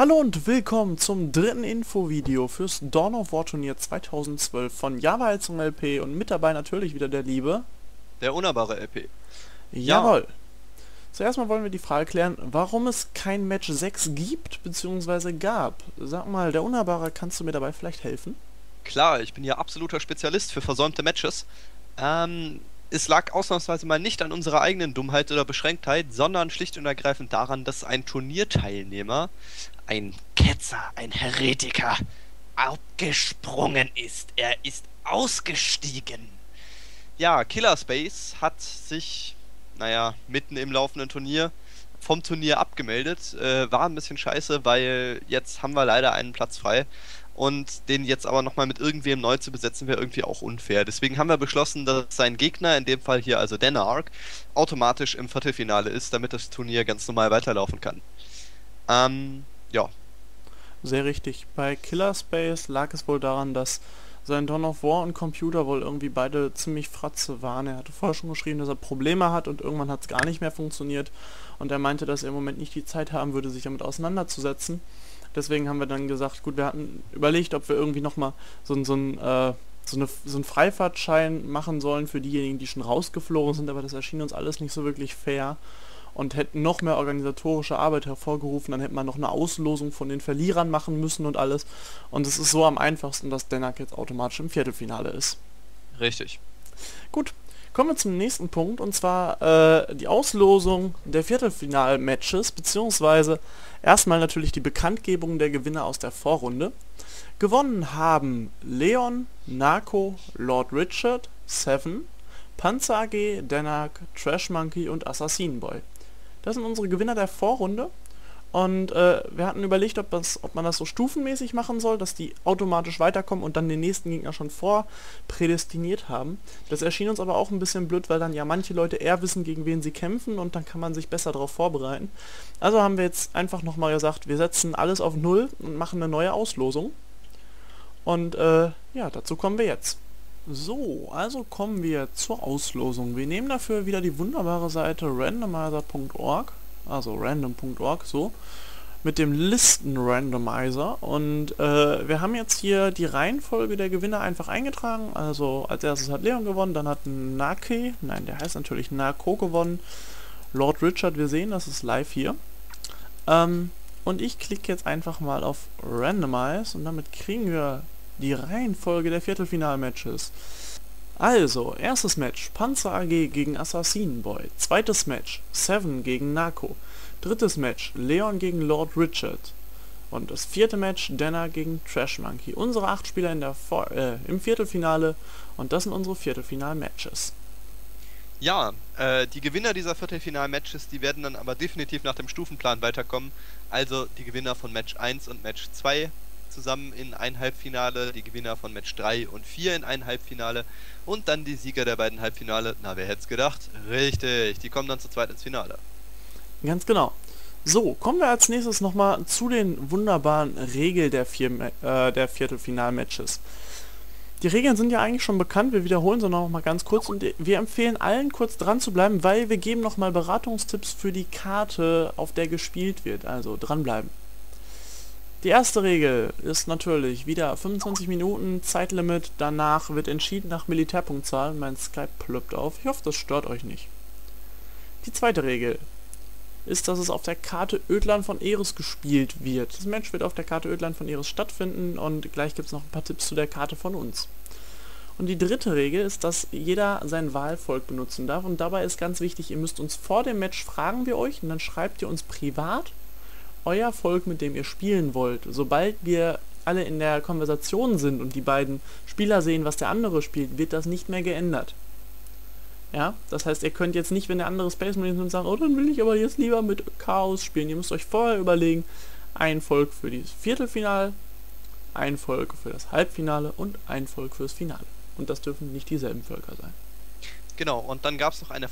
Hallo und willkommen zum dritten Infovideo fürs Dawn of War Turnier 2012 von Java zum LP und mit dabei natürlich wieder der liebe... Der unnahbare LP. Ja, Jawohl! Zuerst mal wollen wir die Frage klären, warum es kein Match 6 gibt bzw. gab. Sag mal, der Unnahbare, kannst du mir dabei vielleicht helfen? klar, ich bin ja absoluter Spezialist für versäumte Matches. Es lag ausnahmsweise mal nicht an unserer eigenen Dummheit oder Beschränktheit, sondern schlicht und ergreifend daran, dass ein Turnierteilnehmer, ein Ketzer, ein Heretiker, abgesprungen ist. Er ist ausgestiegen. Ja, Killer Space hat sich, naja, mitten im laufenden Turnier vom Turnier abgemeldet. War ein bisschen scheiße, weil jetzt haben wir leider einen Platz frei. Und den jetzt aber nochmal mit irgendwem neu zu besetzen, wäre irgendwie auch unfair. Deswegen haben wir beschlossen, dass sein Gegner, in dem Fall hier also Denark, automatisch im Viertelfinale ist, damit das Turnier ganz normal weiterlaufen kann. Ja, Sehr richtig. Bei Killer Space lag es wohl daran, dass sein Dawn of War und Computer wohl irgendwie beide ziemlich fratze waren. Er hatte vorher schon geschrieben, dass er Probleme hat und irgendwann hat es gar nicht mehr funktioniert. Und er meinte, dass er im Moment nicht die Zeit haben würde, sich damit auseinanderzusetzen. Deswegen haben wir dann gesagt, gut, wir hatten überlegt, ob wir irgendwie nochmal so einen Freifahrtschein machen sollen für diejenigen, die schon rausgeflogen sind, aber das erschien uns alles nicht so wirklich fair und hätten noch mehr organisatorische Arbeit hervorgerufen, dann hätte man noch eine Auslosung von den Verlierern machen müssen und alles. Und es ist so am einfachsten, dass Denark jetzt automatisch im Viertelfinale ist. richtig. Gut, kommen wir zum nächsten Punkt, und zwar die Auslosung der Viertelfinal-Matches, beziehungsweise erstmal natürlich die Bekanntgebung der Gewinner aus der Vorrunde. Gewonnen haben Leon, Narco, Lord Richard, Seven, Panzer AG, Denark, Trash Monkey und Assassin Boy. Das sind unsere Gewinner der Vorrunde. Und wir hatten überlegt, ob man das so stufenmäßig machen soll, dass die automatisch weiterkommen und dann den nächsten Gegner schon vorprädestiniert haben. Das erschien uns aber auch ein bisschen blöd, weil dann ja manche Leute eher wissen, gegen wen sie kämpfen, und dann kann man sich besser darauf vorbereiten. Also haben wir jetzt einfach nochmal gesagt, wir setzen alles auf Null und machen eine neue Auslosung. Und ja, dazu kommen wir jetzt. So, also kommen wir zur Auslosung. Wir nehmen dafür wieder die wunderbare Seite randomizer.org, also random.org, so, mit dem Listen-Randomizer, und wir haben jetzt hier die Reihenfolge der Gewinner einfach eingetragen. Also als erstes hat Leon gewonnen, dann hat Nake, nein, der heißt natürlich Narco, gewonnen, Lord Richard, wir sehen, das ist live hier. Und ich klicke jetzt einfach mal auf Randomize und damit kriegen wir die Reihenfolge der Viertelfinalmatches. Also, erstes Match Panzer AG gegen Assassin Boy. Zweites Match Seven gegen Narco. Drittes Match Leon gegen Lord Richard. Und das vierte Match Denark gegen Trash Monkey. Unsere 8 Spieler im Viertelfinale, und das sind unsere Viertelfinal-Matches. Ja, die Gewinner dieser Viertelfinal-Matches, die werden dann aber definitiv nach dem Stufenplan weiterkommen. Also die Gewinner von Match 1 und Match 2 zusammen in ein Halbfinale, die Gewinner von Match 3 und 4 in ein Halbfinale und dann die Sieger der beiden Halbfinale. Na, wer hätte es gedacht? Richtig, die kommen dann zu zweit ins Finale. Ganz genau. So, kommen wir als nächstes nochmal zu den wunderbaren Regeln der Viertelfinal-Matches. Die Regeln sind ja eigentlich schon bekannt, wir wiederholen sie noch mal ganz kurz, und wir empfehlen allen, kurz dran zu bleiben, weil wir geben noch mal Beratungstipps für die Karte, auf der gespielt wird, also dranbleiben. Die erste Regel ist natürlich wieder 25 Minuten Zeitlimit, danach wird entschieden nach Militärpunktzahl. Mein Skype ploppt auf, ich hoffe, das stört euch nicht. Die zweite Regel ist, dass es auf der Karte Ödland von Eris gespielt wird. Das Match wird auf der Karte Ödland von Eris stattfinden, und gleich gibt es noch ein paar Tipps zu der Karte von uns. Und die dritte Regel ist, dass jeder sein Wahlvolk benutzen darf, und dabei ist ganz wichtig, ihr müsst uns vor dem Match fragen wir euch, und dann schreibt ihr uns privat euer Volk, mit dem ihr spielen wollt. Sobald wir alle in der Konversation sind und die beiden Spieler sehen, was der andere spielt, wird das nicht mehr geändert. Ja, das heißt, ihr könnt jetzt nicht, wenn der andere Space Marines und sagen, oh, dann will ich aber jetzt lieber mit Chaos spielen. Ihr müsst euch vorher überlegen, ein Volk für das Viertelfinale, ein Volk für das Halbfinale und ein Volk fürs Finale. Und das dürfen nicht dieselben Völker sein. Genau, und dann gab es noch eine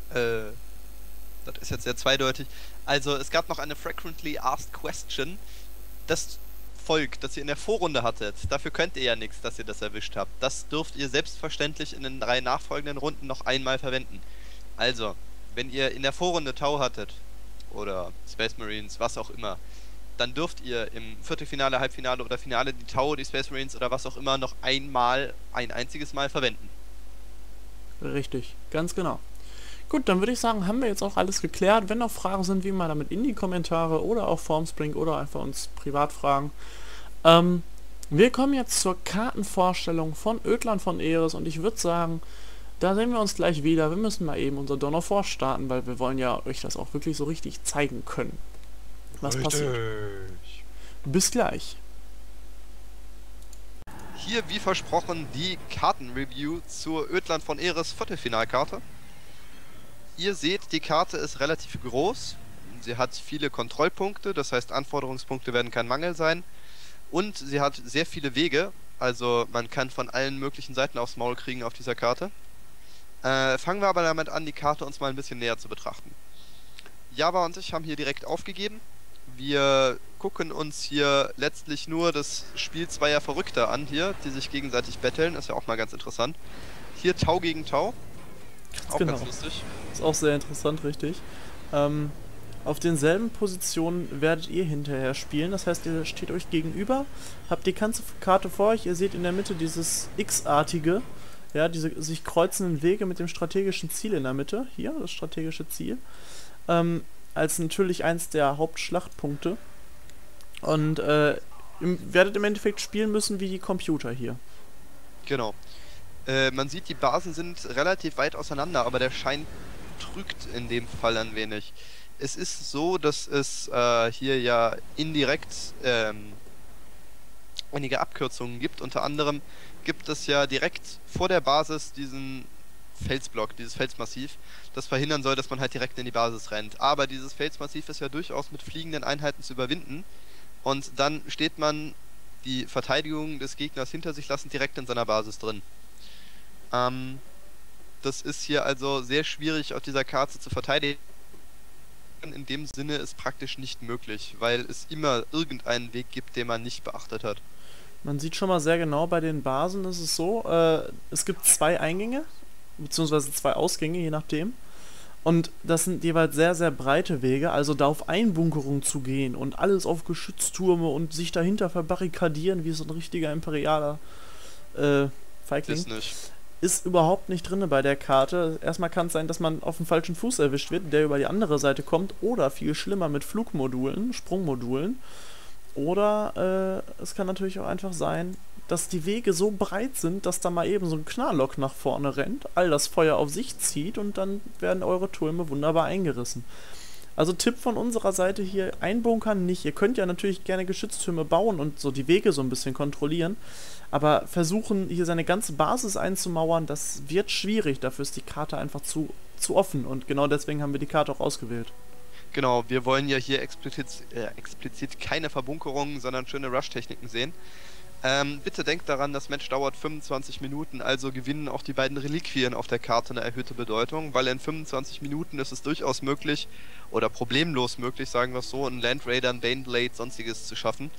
das ist jetzt sehr zweideutig. Also es gab noch eine Frequently Asked Question. Das Volk, das ihr in der Vorrunde hattet, dafür könnt ihr ja nichts, dass ihr das erwischt habt. Das dürft ihr selbstverständlich in den 3 nachfolgenden Runden noch einmal verwenden. Also, wenn ihr in der Vorrunde Tau hattet, oder Space Marines, was auch immer, dann dürft ihr im Viertelfinale, Halbfinale oder Finale die Tau, die Space Marines oder was auch immer noch ein einziges Mal verwenden. Richtig, ganz genau. Gut, dann würde ich sagen, haben wir jetzt auch alles geklärt. Wenn noch Fragen sind, wie immer damit in die Kommentare oder auf Formspring oder einfach uns privat fragen. Wir kommen jetzt zur Kartenvorstellung von Ödland von Eris und ich würde sagen, da sehen wir uns gleich wieder. Wir müssen mal eben unser Dawn of War starten, weil wir wollen ja euch das auch wirklich so richtig zeigen können, was passiert. Bis gleich. Hier, wie versprochen, die Kartenreview zur Ödland von Eris Viertelfinalkarte. Ihr seht, die Karte ist relativ groß. Sie hat viele Kontrollpunkte, das heißt Anforderungspunkte werden kein Mangel sein. Und sie hat sehr viele Wege, also man kann von allen möglichen Seiten aufs Maul kriegen auf dieser Karte. Fangen wir aber damit an, die Karte uns mal ein bisschen näher zu betrachten. Java und ich haben hier direkt aufgegeben. Wir gucken uns hier letztlich nur das Spiel zweier Verrückter an hier, die sich gegenseitig betteln. Ist ja auch mal ganz interessant. Hier Tau gegen Tau. Auch genau. ganz lustig. Ist auch sehr interessant, richtig. Auf denselben Positionen werdet ihr hinterher spielen. Das heißt, ihr steht euch gegenüber, habt die ganze Karte vor euch. Ihr seht in der Mitte dieses X-artige, ja, diese sich kreuzenden Wege mit dem strategischen Ziel in der Mitte. Hier, das strategische Ziel. Als natürlich eins der Hauptschlachtpunkte. Und werdet im Endeffekt spielen müssen wie die Computer hier. Genau. Man sieht, die Basen sind relativ weit auseinander, aber der Schein trügt in dem Fall ein wenig. Es ist so, dass es hier ja indirekt einige Abkürzungen gibt. Unter anderem gibt es ja direkt vor der Basis diesen Felsblock, dieses Felsmassiv, das verhindern soll, dass man halt direkt in die Basis rennt. Aber dieses Felsmassiv ist ja durchaus mit fliegenden Einheiten zu überwinden. Und dann steht man die Verteidigung des Gegners hinter sich lassend direkt in seiner Basis drin. Das ist hier also sehr schwierig auf dieser Karte zu verteidigen. In dem Sinne ist praktisch nicht möglich, weil es immer irgendeinen Weg gibt, den man nicht beachtet hat. Man sieht schon mal sehr genau, bei den Basen ist es so, es gibt 2 Eingänge, beziehungsweise 2 Ausgänge, je nachdem. Und das sind jeweils sehr, sehr breite Wege, also da auf Einbunkerung zu gehen und alles auf Geschütztürme und sich dahinter verbarrikadieren, wie so ein richtiger imperialer Feigling. Ist überhaupt nicht drin bei der Karte. Erstmal kann es sein, dass man auf dem falschen Fuß erwischt wird, der über die andere Seite kommt, oder viel schlimmer mit Flugmodulen, Sprungmodulen. Oder es kann natürlich auch einfach sein, dass die Wege so breit sind, dass da mal eben so ein Knarrlock nach vorne rennt, all das Feuer auf sich zieht und dann werden eure Türme wunderbar eingerissen. Also Tipp von unserer Seite hier, einbunkern nicht. Ihr könnt ja natürlich gerne Geschütztürme bauen und so die Wege so ein bisschen kontrollieren, aber versuchen hier seine ganze Basis einzumauern, das wird schwierig. Dafür ist die Karte einfach zu offen und genau deswegen haben wir die Karte auch ausgewählt. Genau, wir wollen ja hier explizit keine Verbunkerungen, sondern schöne Rush-Techniken sehen. Bitte denkt daran, das Match dauert 25 Minuten, also gewinnen auch die beiden Reliquien auf der Karte eine erhöhte Bedeutung, weil in 25 Minuten ist es durchaus möglich, oder problemlos möglich, sagen wir es so, einen Land Raider, einen Baneblade, sonstiges zu schaffen.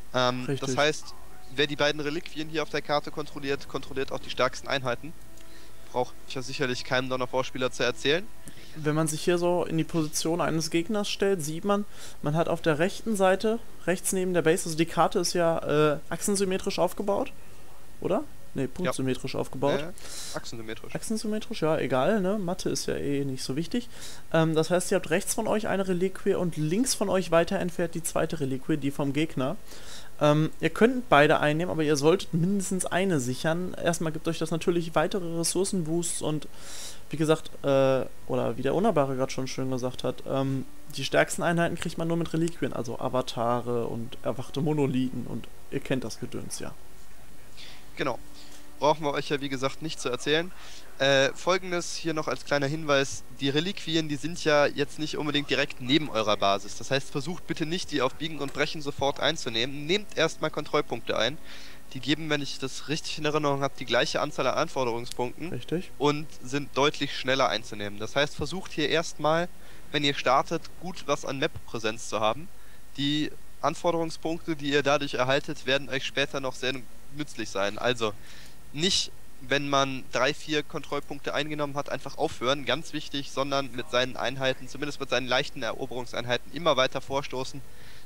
Das heißt, wer die beiden Reliquien hier auf der Karte kontrolliert, kontrolliert auch die stärksten Einheiten. Brauche ich ja sicherlich keinem Dawn of War Spieler zu erzählen. Wenn man sich hier so in die Position eines Gegners stellt, sieht man, man hat auf der rechten Seite, rechts neben der Base, also die Karte ist ja achsensymmetrisch aufgebaut, oder? Ne, punktsymmetrisch aufgebaut. Achsensymmetrisch. Achsensymmetrisch, ja, egal, ne? Mathe ist ja eh nicht so wichtig. Das heißt, ihr habt rechts von euch eine Reliquie und links von euch weiter entfernt die zweite Reliquie, die vom Gegner. Ihr könnt beide einnehmen, aber ihr solltet mindestens eine sichern. Erstmal gibt euch das natürlich weitere Ressourcenboosts und wie gesagt, oder wie der Unnahbare gerade schon schön gesagt hat, die stärksten Einheiten kriegt man nur mit Reliquien, also Avatare und erwachte Monolithen und ihr kennt das Gedöns, ja. Genau. Brauchen wir euch ja wie gesagt nicht zu erzählen. Folgendes hier noch als kleiner Hinweis, die Reliquien, die sind ja jetzt nicht unbedingt direkt neben eurer Basis. Das heißt, versucht bitte nicht, die auf Biegen und Brechen sofort einzunehmen. Nehmt erstmal Kontrollpunkte ein. Die geben, wenn ich das richtig in Erinnerung habe, die gleiche Anzahl an Anforderungspunkten. Richtig. Und sind deutlich schneller einzunehmen. Das heißt, versucht hier erstmal, wenn ihr startet, gut was an Map-Präsenz zu haben. Die Anforderungspunkte, die ihr dadurch erhaltet, werden euch später noch sehr nützlich sein. Also nicht, wenn man 3-4 Kontrollpunkte eingenommen hat, einfach aufhören, ganz wichtig, sondern mit seinen Einheiten, zumindest mit seinen leichten Eroberungseinheiten, immer weiter vorstoßen,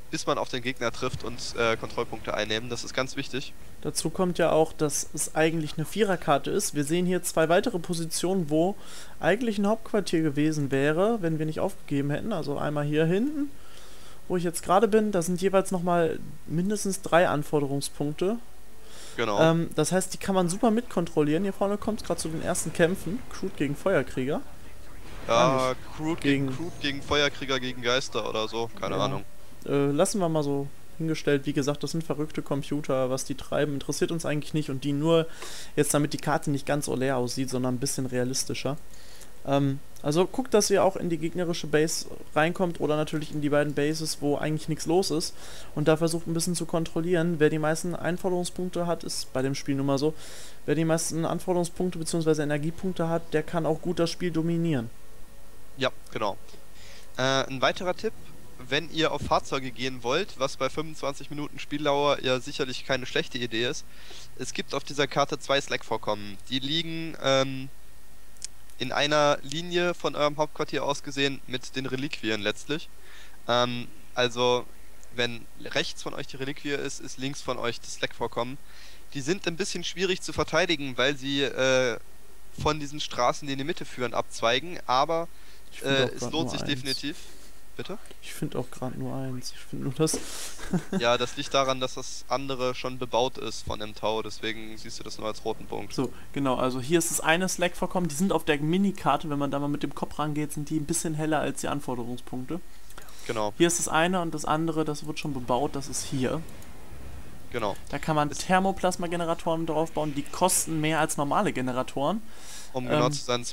bis man auf den Gegner trifft und Kontrollpunkte einnehmen. Das ist ganz wichtig. Dazu kommt ja auch, dass es eigentlich eine Viererkarte ist. Wir sehen hier 2 weitere Positionen, wo eigentlich ein Hauptquartier gewesen wäre, wenn wir nicht aufgegeben hätten. Also einmal hier hinten, wo ich jetzt gerade bin, da sind jeweils nochmal mindestens 3 Anforderungspunkte. Genau. Das heißt, die kann man super mitkontrollieren. Hier vorne kommt es gerade zu den ersten Kämpfen. Crude gegen Feuerkrieger. Ja, Crude gegen Feuerkrieger gegen Geister oder so, keine Ahnung. Lassen wir mal so hingestellt. Wie gesagt, das sind verrückte Computer. Was die treiben, interessiert uns eigentlich nicht. Und die nur jetzt, damit die Karte nicht ganz so leer aussieht, sondern ein bisschen realistischer. Also guckt, dass ihr auch in die gegnerische Base reinkommt oder natürlich in die beiden Bases, wo eigentlich nichts los ist. Und da versucht ein bisschen zu kontrollieren. Wer die meisten Anforderungspunkte hat, ist bei dem Spiel nun mal so. Wer die meisten Anforderungspunkte bzw. Energiepunkte hat, der kann auch gut das Spiel dominieren. Ja, genau. Ein weiterer Tipp: Wenn ihr auf Fahrzeuge gehen wollt, was bei 25 Minuten Spieldauer ja sicherlich keine schlechte Idee ist, es gibt auf dieser Karte 2 Slack-Vorkommen. Die liegen in einer Linie von eurem Hauptquartier aus gesehen mit den Reliquien letztlich. Also, wenn rechts von euch die Reliquie ist, ist links von euch das Slack-Vorkommen. Die sind ein bisschen schwierig zu verteidigen, weil sie von diesen Straßen, die in die Mitte führen, abzweigen, aber es lohnt sich definitiv. Bitte? Ich finde auch gerade nur eins. Ich finde nur das. Ja, das liegt daran, dass das andere schon bebaut ist von dem Tau, deswegen siehst du das nur als roten Punkt. So, genau, also hier ist das eine Slack-Vorkommen, die sind auf der Minikarte, wenn man da mal mit dem Kopf rangeht, sind die ein bisschen heller als die Anforderungspunkte. Genau. Hier ist das eine und das andere, das wird schon bebaut, das ist hier. Genau. Da kann man Thermoplasma-Generatoren draufbauen, die kosten mehr als normale Generatoren. Um genau zu sein,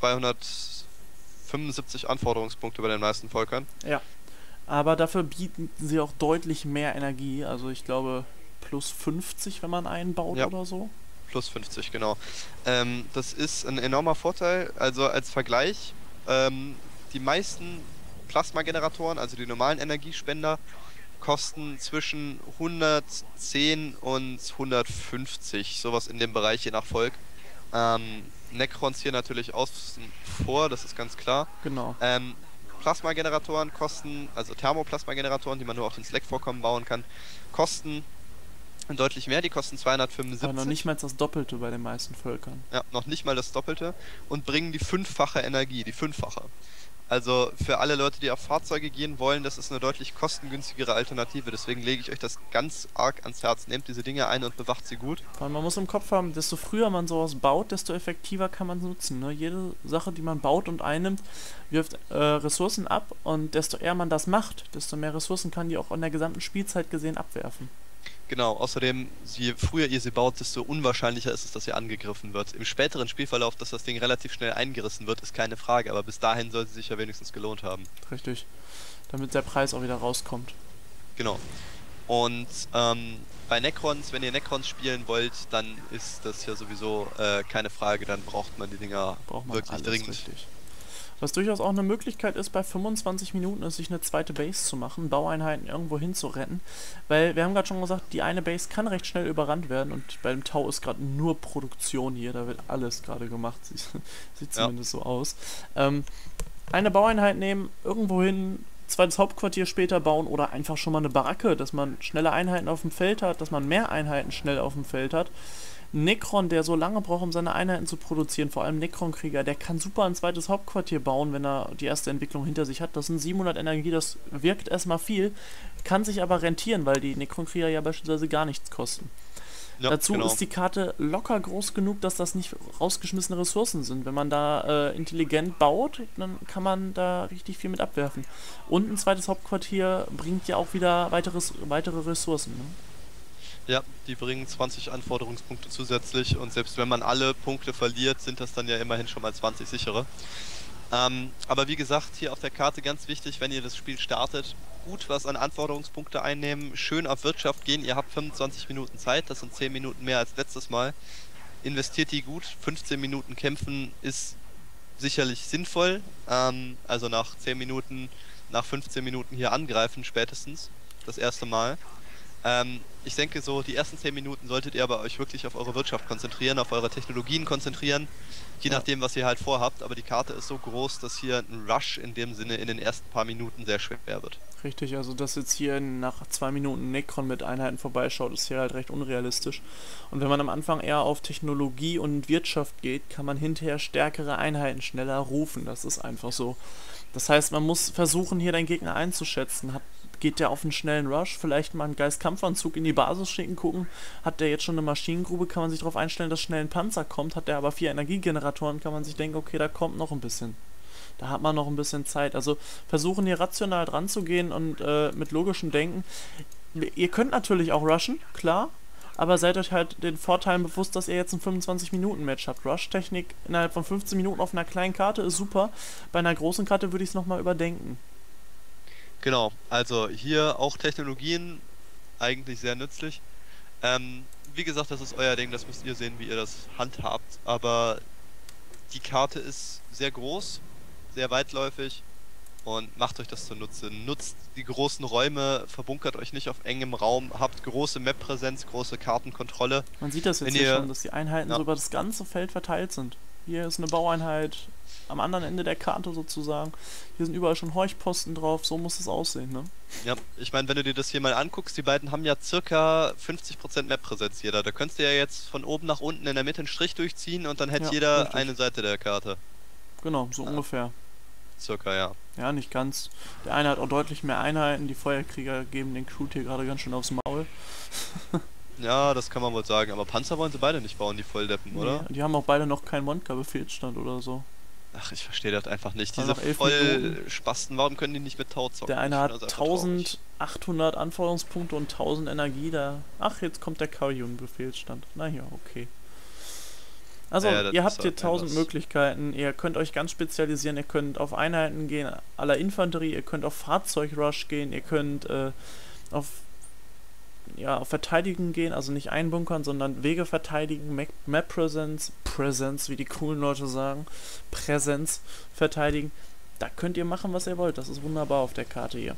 275 Anforderungspunkte bei den meisten Völkern. Ja. Aber dafür bieten sie auch deutlich mehr Energie. Also ich glaube plus 50, wenn man einen baut oder so. Plus 50, genau. Das ist ein enormer Vorteil. Also als Vergleich, die meisten Plasmageneratoren, also die normalen Energiespender, kosten zwischen 110 und 150, sowas in dem Bereich, je nach Volk. Necrons hier natürlich außen vor, das ist ganz klar. Genau. Plasmageneratoren kosten, also Thermoplasmageneratoren, die man nur auf den Slack-Vorkommen bauen kann, kosten deutlich mehr, die kosten 275. Aber noch nicht mal das Doppelte bei den meisten Völkern. Ja, noch nicht mal das Doppelte und bringen die 5-fache Energie, die 5-fache. Also für alle Leute, die auf Fahrzeuge gehen wollen, das ist eine deutlich kostengünstigere Alternative. Deswegen lege ich euch das ganz arg ans Herz. Nehmt diese Dinge ein und bewacht sie gut. Vor allem, man muss im Kopf haben, desto früher man sowas baut, desto effektiver kann man es nutzen. Ne? Jede Sache, die man baut und einnimmt, wirft Ressourcen ab. Und desto eher man das macht, desto mehr Ressourcen kann die auch in der gesamten Spielzeit gesehen abwerfen. Genau, außerdem, je früher ihr sie baut, desto unwahrscheinlicher ist es, dass ihr angegriffen wird. Im späteren Spielverlauf, dass das Ding relativ schnell eingerissen wird, ist keine Frage, aber bis dahin soll sie sich ja wenigstens gelohnt haben. Richtig, damit der Preis auch wieder rauskommt. Genau. Und bei Necrons, wenn ihr Necrons spielen wollt, dann ist das ja sowieso keine Frage, dann braucht man die Dinger wirklich dringend. Richtig. Was durchaus auch eine Möglichkeit ist, bei 25 Minuten ist, sich eine zweite Base zu machen, Baueinheiten irgendwo hin zu retten. Weil wir haben gerade schon gesagt, die eine Base kann recht schnell überrannt werden und beim Tau ist gerade nur Produktion hier, da wird alles gerade gemacht. Sieht zumindest so aus. Eine Baueinheit nehmen, irgendwo hin, zweites Hauptquartier später bauen oder einfach schon mal eine Baracke, dass man schnelle Einheiten auf dem Feld hat, dass man mehr Einheiten schnell auf dem Feld hat. Necron, der so lange braucht, um seine Einheiten zu produzieren, vor allem Necron-Krieger, der kann super ein zweites Hauptquartier bauen, wenn er die erste Entwicklung hinter sich hat. Das sind 700 Energie, das wirkt erstmal viel, kann sich aber rentieren, weil die Necron-Krieger ja beispielsweise gar nichts kosten. Ja, dazu ist die Karte locker groß genug, dass das nicht rausgeschmissene Ressourcen sind. Wenn man da intelligent baut, dann kann man da richtig viel mit abwerfen. Und ein zweites Hauptquartier bringt ja auch wieder weitere Ressourcen. Ne? Ja, die bringen 20 Anforderungspunkte zusätzlich und selbst wenn man alle Punkte verliert, sind das dann ja immerhin schon mal 20 sichere. Aber wie gesagt, hier auf der Karte ganz wichtig, wenn ihr das Spiel startet, gut was an Anforderungspunkte einnehmen, schön auf Wirtschaft gehen, ihr habt 25 Minuten Zeit, das sind 10 Minuten mehr als letztes Mal. Investiert die gut, 15 Minuten kämpfen ist sicherlich sinnvoll, also nach 10 Minuten, nach 15 Minuten hier angreifen spätestens, das erste Mal. Ich denke so, die ersten 10 Minuten solltet ihr aber euch wirklich auf eure Wirtschaft konzentrieren, auf eure Technologien konzentrieren, je nachdem, was ihr halt vorhabt. Aber die Karte ist so groß, dass hier ein Rush in dem Sinne in den ersten paar Minuten sehr schwer wird. Richtig, also dass jetzt hier nach 2 Minuten Necron mit Einheiten vorbeischaut, ist hier halt recht unrealistisch. Und wenn man am Anfang eher auf Technologie und Wirtschaft geht, kann man hinterher stärkere Einheiten schneller rufen. Das ist einfach so. Das heißt, man muss versuchen, hier den Gegner einzuschätzen. Geht der auf einen schnellen Rush, vielleicht mal einen Geist-Kampfanzug in die Basis schicken, gucken, hat der jetzt schon eine Maschinengrube, kann man sich darauf einstellen, dass schnell ein Panzer kommt, hat der aber 4 Energiegeneratoren, kann man sich denken, okay, da kommt noch ein bisschen. Da hat man noch ein bisschen Zeit. Also versuchen hier rational dran zu gehen und mit logischem Denken. Ihr könnt natürlich auch rushen, klar, aber seid euch halt den Vorteilen bewusst, dass ihr jetzt ein 25-Minuten-Match habt. Rush-Technik innerhalb von 15 Minuten auf einer kleinen Karte ist super. Bei einer großen Karte würde ich es nochmal überdenken. Genau, also hier auch Technologien, eigentlich sehr nützlich. Wie gesagt, das ist euer Ding, das müsst ihr sehen, wie ihr das handhabt. Aber die Karte ist sehr groß, sehr weitläufig und macht euch das zunutze. Nutzt die großen Räume, verbunkert euch nicht auf engem Raum, habt große Map-Präsenz, große Kartenkontrolle. Man sieht das jetzt hier schon, dass die Einheiten so über das ganze Feld verteilt sind. Hier ist eine Baueinheit am anderen Ende der Karte sozusagen. Hier sind überall schon Horchposten drauf, so muss es aussehen, ne? Ja, ich meine, wenn du dir das hier mal anguckst, die beiden haben ja circa 50% Map-Präsenz jeder. Da könntest du ja jetzt von oben nach unten in der Mitte einen Strich durchziehen und dann hätte jeder richtig. eine Seite der Karte. Genau, so ungefähr. Circa, ja. Ja, nicht ganz. Der eine hat auch deutlich mehr Einheiten, die Feuerkrieger geben den Crew hier gerade ganz schön aufs Maul. Ja, das kann man wohl sagen, aber Panzer wollen sie beide nicht bauen, die Volldeppen, oder? Die haben auch beide noch keinen Wonka-Befehlsstand oder so. Ach, ich verstehe das einfach nicht. Also Diese Vollspasten, warum können die nicht mit Tau zocken? Der eine hat 1800 Anforderungspunkte und 1000 Energie da. Ach, jetzt kommt der Kaoyun-Befehlsstand. Na ja, okay. Also, ja, ihr habt hier 1000 Möglichkeiten. Ihr könnt euch ganz spezialisieren. Ihr könnt auf Einheiten gehen, à la Infanterie. Ihr könnt auf Fahrzeugrush gehen. Ihr könnt auf Verteidigen gehen, also nicht einbunkern, sondern Wege verteidigen, Map-Präsenz, wie die coolen Leute sagen, Präsenz verteidigen. Da könnt ihr machen, was ihr wollt. Das ist wunderbar auf der Karte hier.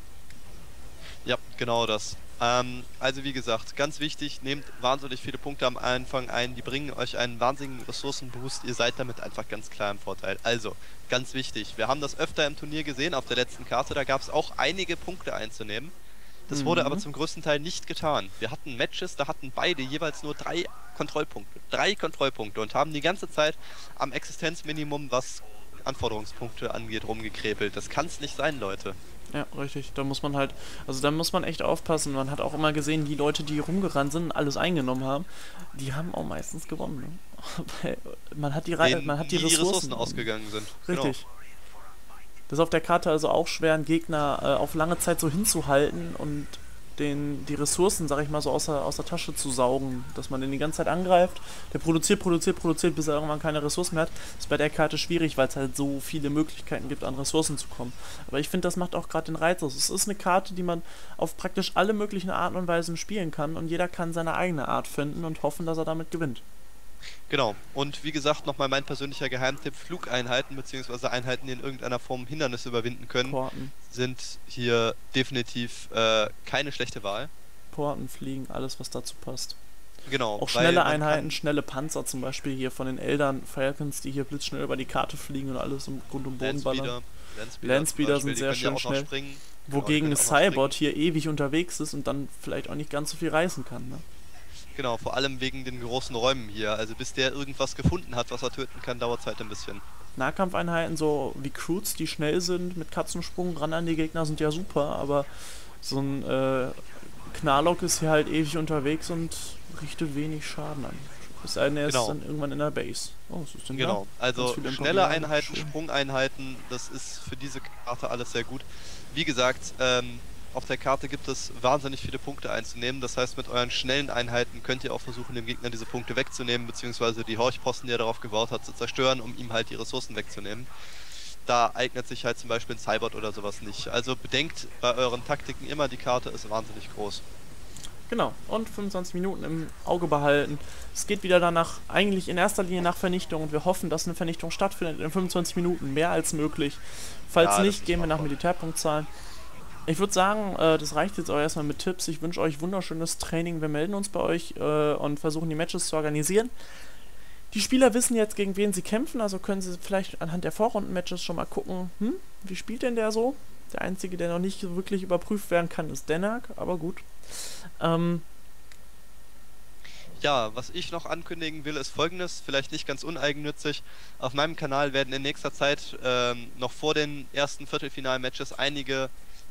Ja, genau das. Also wie gesagt, ganz wichtig, nehmt wahnsinnig viele Punkte am Anfang ein, die bringen euch einen wahnsinnigen Ressourcenboost, ihr seid damit einfach ganz klar im Vorteil. Also, ganz wichtig, wir haben das öfter im Turnier gesehen, auf der letzten Karte, da gab es auch einige Punkte einzunehmen. Das wurde aber zum größten Teil nicht getan. Wir hatten Matches, da hatten beide jeweils nur 3 Kontrollpunkte. 3 Kontrollpunkte und haben die ganze Zeit am Existenzminimum, was Anforderungspunkte angeht, rumgekrepelt. Das kann's nicht sein, Leute. Ja, richtig. Da muss man halt, also da muss man echt aufpassen. Man hat auch immer gesehen, die Leute, die rumgerannt sind und alles eingenommen haben, die haben auch meistens gewonnen. Ne? Man hat die Ressourcen ausgegangen sind. Richtig. Genau. Das ist auf der Karte also auch schwer, einen Gegner auf lange Zeit so hinzuhalten und die Ressourcen, sag ich mal, so aus der Tasche zu saugen, dass man den die ganze Zeit angreift. Der produziert, bis er irgendwann keine Ressourcen mehr hat. Das ist bei der Karte schwierig, weil es halt so viele Möglichkeiten gibt, an Ressourcen zu kommen. Aber ich finde, das macht auch gerade den Reiz aus. Es ist eine Karte, die man auf praktisch alle möglichen Arten und Weisen spielen kann und jeder kann seine eigene Art finden und hoffen, dass er damit gewinnt. Genau, und wie gesagt, nochmal mein persönlicher Geheimtipp, Flugeinheiten bzw. Einheiten, die in irgendeiner Form Hindernisse überwinden können, sind hier definitiv keine schlechte Wahl. Porten, Fliegen, alles was dazu passt. Genau. Auch schnelle Einheiten, schnelle Panzer zum Beispiel hier von den Eldern Falcons, die hier blitzschnell über die Karte fliegen und alles im Grund und Boden ballern. Landspeeder sind sehr schön schnell. Wogegen eine Cybot hier ewig unterwegs ist und dann vielleicht auch nicht ganz so viel reißen kann, ne? Genau, vor allem wegen den großen Räumen hier. Also bis der irgendwas gefunden hat, was er töten kann, dauert es halt ein bisschen. Nahkampfeinheiten, so wie Croods, die schnell sind, mit Katzensprung ran an die Gegner, sind ja super, aber so ein Knarlock ist hier halt ewig unterwegs und richtet wenig Schaden an. Es sei denn, er ist dann irgendwann in der Base. Oh, was ist denn da? Also schnelle Einheiten, Sprungeinheiten, das ist für diese Karte alles sehr gut. Wie gesagt, auf der Karte gibt es wahnsinnig viele Punkte einzunehmen, das heißt, mit euren schnellen Einheiten könnt ihr auch versuchen, dem Gegner diese Punkte wegzunehmen, beziehungsweise die Horchposten, die er darauf gebaut hat, zu zerstören, um ihm halt die Ressourcen wegzunehmen. Da eignet sich halt zum Beispiel ein Cybot oder sowas nicht. Also bedenkt bei euren Taktiken immer, die Karte ist wahnsinnig groß. Genau, und 25 Minuten im Auge behalten. Es geht wieder danach, eigentlich in erster Linie nach Vernichtung und wir hoffen, dass eine Vernichtung stattfindet in 25 Minuten, mehr als möglich. Falls nicht, gehen wir nach Militärpunktzahlen. Ich würde sagen, das reicht jetzt auch erstmal mit Tipps. Ich wünsche euch wunderschönes Training. Wir melden uns bei euch und versuchen die Matches zu organisieren. Die Spieler wissen jetzt, gegen wen sie kämpfen, also können sie vielleicht anhand der Vorrunden-Matches schon mal gucken, wie spielt denn der so? Der Einzige, der noch nicht so wirklich überprüft werden kann, ist Denak, aber gut. Ja, was ich noch ankündigen will, ist Folgendes, vielleicht nicht ganz uneigennützig. Auf meinem Kanal werden in nächster Zeit noch vor den ersten Viertelfinal-Matches einige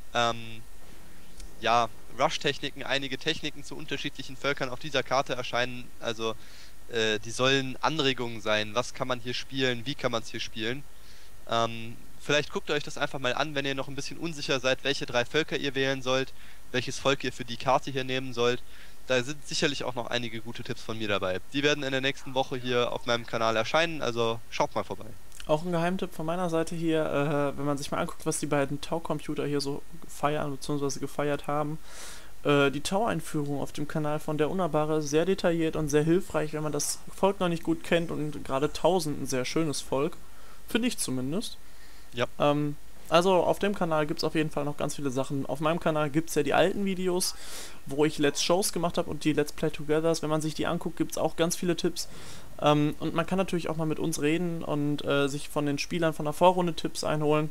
ja, Rush-Techniken, einige Techniken zu unterschiedlichen Völkern auf dieser Karte erscheinen. Also die sollen Anregungen sein. Was kann man hier spielen? Wie kann man es hier spielen? Vielleicht guckt ihr euch das einfach mal an, wenn ihr noch ein bisschen unsicher seid, welche 3 Völker ihr wählen sollt, welches Volk ihr für die Karte hier nehmen sollt. Da sind sicherlich auch noch einige gute Tipps von mir dabei. Die werden in der nächsten Woche hier auf meinem Kanal erscheinen, also schaut mal vorbei. Auch ein Geheimtipp von meiner Seite hier, wenn man sich mal anguckt, was die beiden Tau-Computer hier so feiern bzw. gefeiert haben. Die Tau-Einführung auf dem Kanal von der Unnahbare ist sehr detailliert und sehr hilfreich, wenn man das Volk noch nicht gut kennt, und gerade Tau sind ein sehr schönes Volk. Finde ich zumindest. Ja. Also auf dem Kanal gibt es auf jeden Fall noch ganz viele Sachen. Auf meinem Kanal gibt es ja die alten Videos, wo ich Let's Shows gemacht habe, und die Let's Play Togethers. Wenn man sich die anguckt, gibt es auch ganz viele Tipps. Und man kann natürlich auch mal mit uns reden und sich von den Spielern von der Vorrunde Tipps einholen,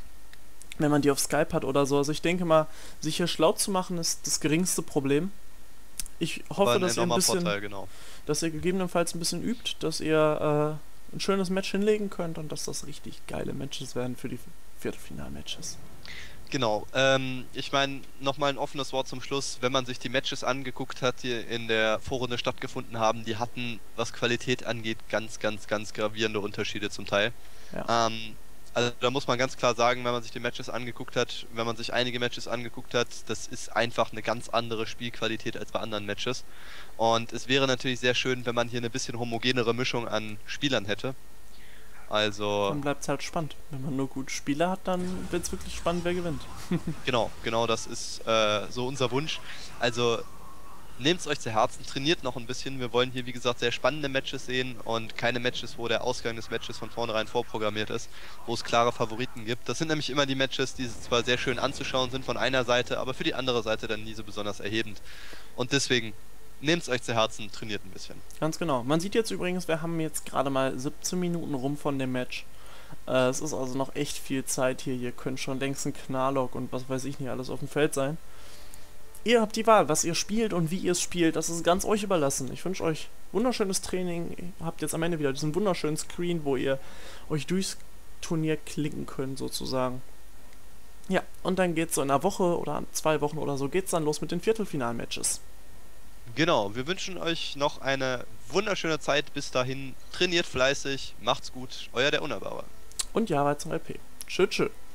wenn man die auf Skype hat oder so. Also ich denke mal, sich hier schlau zu machen, ist das geringste Problem. Ich hoffe, dass ihr ein bisschen, Vorteil, genau. dass ihr gegebenenfalls ein bisschen übt, dass ihr ein schönes Match hinlegen könnt und dass das richtig geile Matches werden für die Viertelfinal-Matches. Genau, ich meine, nochmal ein offenes Wort zum Schluss. Wenn man sich die Matches angeguckt hat, die in der Vorrunde stattgefunden haben, die hatten, was Qualität angeht, ganz, ganz, ganz gravierende Unterschiede zum Teil. Ja. Also da muss man ganz klar sagen, wenn man sich die Matches angeguckt hat, wenn man sich einige Matches angeguckt hat, das ist einfach eine ganz andere Spielqualität als bei anderen Matches. Und es wäre natürlich sehr schön, wenn man hier eine bisschen homogenere Mischung an Spielern hätte. Also Dann bleibt es halt spannend. Wenn man nur gute Spieler hat, dann wird es wirklich spannend, wer gewinnt. genau, das ist so unser Wunsch. Also nehmt es euch zu Herzen, trainiert noch ein bisschen. Wir wollen hier, wie gesagt, sehr spannende Matches sehen und keine Matches, wo der Ausgang des Matches von vornherein vorprogrammiert ist, wo es klare Favoriten gibt. Das sind nämlich immer die Matches, die zwar sehr schön anzuschauen sind von einer Seite, aber für die andere Seite dann nie so besonders erhebend. Und deswegen nehmt es euch zu Herzen, trainiert ein bisschen. Ganz genau. Man sieht jetzt übrigens, wir haben jetzt gerade mal 17 Minuten rum von dem Match. Es ist also noch echt viel Zeit hier. Ihr könnt schon längst ein Knarlock und was weiß ich nicht alles auf dem Feld sein. Ihr habt die Wahl, was ihr spielt und wie ihr es spielt. Das ist ganz euch überlassen. Ich wünsche euch wunderschönes Training. Ihr habt jetzt am Ende wieder diesen wunderschönen Screen, wo ihr euch durchs Turnier klicken könnt, sozusagen. Ja, und dann geht's so in einer Woche oder 2 Wochen oder so, geht's dann los mit den Viertelfinal-Matches. Genau, wir wünschen euch noch eine wunderschöne Zeit. Bis dahin, trainiert fleißig, macht's gut, euer der Unnahbare. Und Java zum LP. Tschö, tschö.